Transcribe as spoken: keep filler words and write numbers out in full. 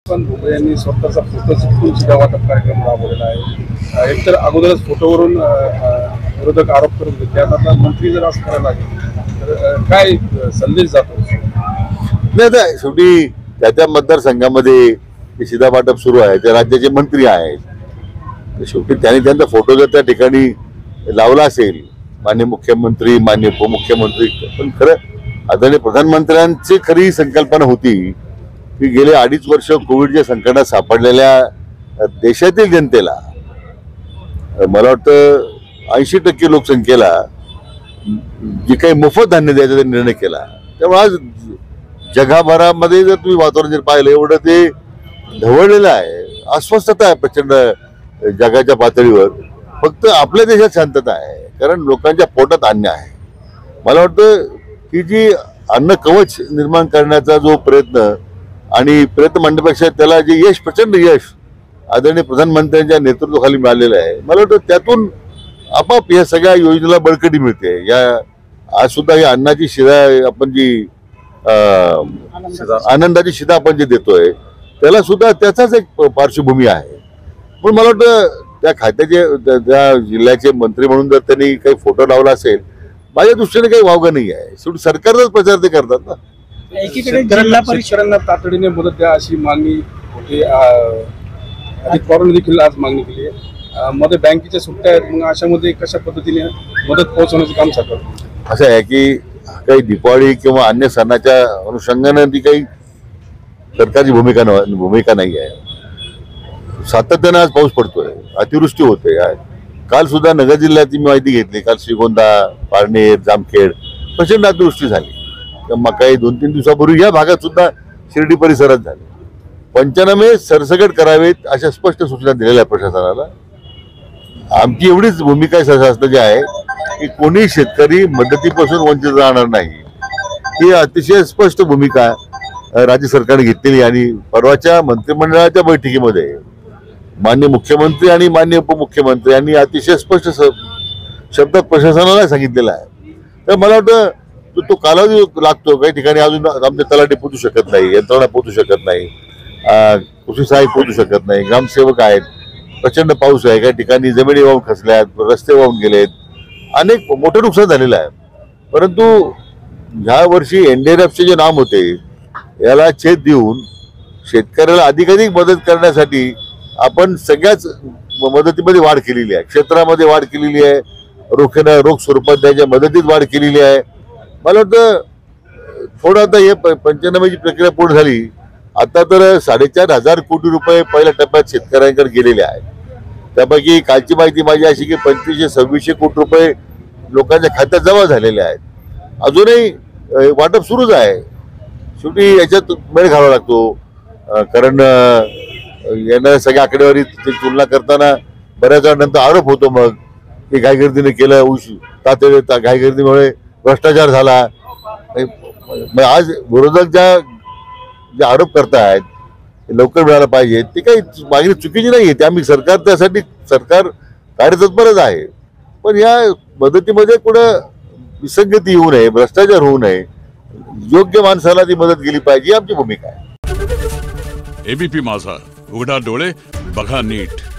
पण भुमरे यांनी स्वतःचा फोटो चिटकून शिधा वाटप कार्यक्रम राबवलेला आहे। एकतर अगोदरच फोटोवरून विरोधक आरोप करत होते, त्यात आता मंत्री जर असं करायला लागले तर काय संदेश जातो? नाही, आता शेवटी त्या त्या मतदारसंघामध्ये शिधा वाटप सुरू आहे, ते राज्याचे मंत्री आहेत। शेवटी त्यांनी त्यांचा फोटो जर त्या ठिकाणी लावला असेल, माननीय मुख्यमंत्री, माननीय उपमुख्यमंत्री, पण खरं आदरणीय प्रधानमंत्र्यांची खरी संकल्पना होती की गेले अडीच वर्ष कोविडच्या संकटात सापडलेल्या देशातील जनतेला, मला वाटतं ऐंशी टक्के लोकसंख्येला जे काही मोफत धान्य द्यायचा त्यांनी निर्णय केला। त्यामुळे आज जगभरामध्ये जर तुम्ही वातावरण जर पाहिलं, एवढं ते ढवळलेलं आहे, अस्वस्थता आहे प्रचंड जगाच्या पातळीवर। फक्त आपल्या देशात शांतता आहे, कारण लोकांच्या पोटात अन्न आहे। मला वाटतं की जी अन्न कवच निर्माण करण्याचा जो प्रयत्न आणि प्रयत्न म्हणण्यापेक्षा त्याला जे यश, प्रचंड यश आदरणीय प्रधानमंत्र्यांच्या नेतृत्वाखाली मिळालेलं आहे, मला वाटतं त्यातून आपाप या सगळ्या योजनेला बळकटी मिळते। या आज सुद्धा ही अन्नाची शिधा आपण जी आनंदाची शिधा आपण जे देतोय, त्याला सुद्धा त्याचाच एक पार्श्वभूमी आहे। पण मला वाटतं त्या खात्याचे, त्या जिल्ह्याचे मंत्री म्हणून जर त्यांनी काही फोटो लावला असेल, माझ्या दृष्टीने काही वावगं नाही आहे। शेवटी सरकारचाच प्रचार ते करतात ना। एकीकडे जिल्हा परिषदांना तातडीने मदत द्या अशी मागणी होती, अजित पवारांनी देखील आज मागणी केली आहे। मध्ये बँकेच्या सुट्ट्या आहेत, मग अशामध्ये कशा पद्धतीने मदत पोहोचवण्याचं काम साकारतं? असं आहे की काही दिवाळी किंवा अन्य सणाच्या अनुषंगाने ती काही सरकारची भूमिका भूमिका नाही आहे। सातत्याने आज पाऊस पडतोय, अतिवृष्टी होते। काल सुद्धा नगर जिल्ह्याची मी माहिती घेतली, काल श्रीगोंदा, पारनेर, जामखेड प्रचंड अतिवृष्टी झाली। मग काही दोन तीन दिवसापूर्वी या भागात सुद्धा शिर्डी परिसरात झाले। पंचनामे सरसकट करावेत अशा स्पष्ट सूचना दिलेल्या प्रशासनाला। आमची एवढीच भूमिका शासनाची आहे की कोणी शेतकरी मदतीपासून वंचित राहणार नाही, ही अतिशय स्पष्ट भूमिका राज्य सरकारने घेतलेली। आणि परवाच्या मंत्रिमंडळाच्या बैठकीमध्ये माननीय मुख्यमंत्री आणि माननीय उपमुख्यमंत्री यांनी अतिशय स्पष्ट शब्दात प्रशासनाला सांगितलेलं आहे। तर मला वाटतं तो कालावधी लागतो, काही ठिकाणी अजून आमचे तलाठी पोहोचू शकत नाही, यंत्रणा पोहोचू शकत नाही, कृषी सहाय्यक पोहोचू शकत नाही, ग्रामसेवक आहेत, प्रचंड पाऊस आहे, काही ठिकाणी जमिनी वाहून खचल्यात, रस्ते वाहून गेलेत, अनेक मोठं नुकसान झालेलं आहे। परंतु ह्या वर्षी एनडीआरएफचे जे नाम होते याला छेद देऊन शेतकऱ्याला अधिकाधिक मदत करण्यासाठी आपण सगळ्याच मदतीमध्ये वाढ केलेली आहे, क्षेत्रामध्ये वाढ केलेली आहे, रोखीनं रोख स्वरूपात द्यायच्या मदतीत वाढ केलेली आहे। मला वाटतं थोडं आता हे पंचनाम्याची प्रक्रिया पूर्ण झाली, आता तर साडेचार हजार कोटी रुपये पहिल्या टप्प्यात शेतकऱ्यांकडे गेलेले आहेत। त्यापैकी कालची माहिती माझी अशी की पंचवीसशे सव्वीसशे कोटी रुपये लोकांच्या खात्यात जमा झालेले आहेत। अजूनही वाटप सुरूच आहे। शेवटी याच्यात मेळ घालावा लागतो, कारण येणाऱ्या सगळ्या आकडेवारीची तुलना करताना बऱ्याच वेळानंतर आरोप होतो मग की घाईगर्दीने केलं, उश तातडीने घाईगर्दीमुळे भ्रष्टाचार झाला। आज विरोधक ज्या जे आरोप करतायत लवकर मिळायला पाहिजे, ते काही मागणी चुकीची नाही आहे, ते आम्ही सरकार त्यासाठी सरकार कार्यतत्परच आहे। पण या मदतीमध्ये कुठं विसंगती येऊ नये, भ्रष्टाचार होऊ नये, योग्य माणसाला ती मदत केली पाहिजे, ही आमची भूमिका आहे। एबीपी माझा, उघडा डोळे बघा नीट।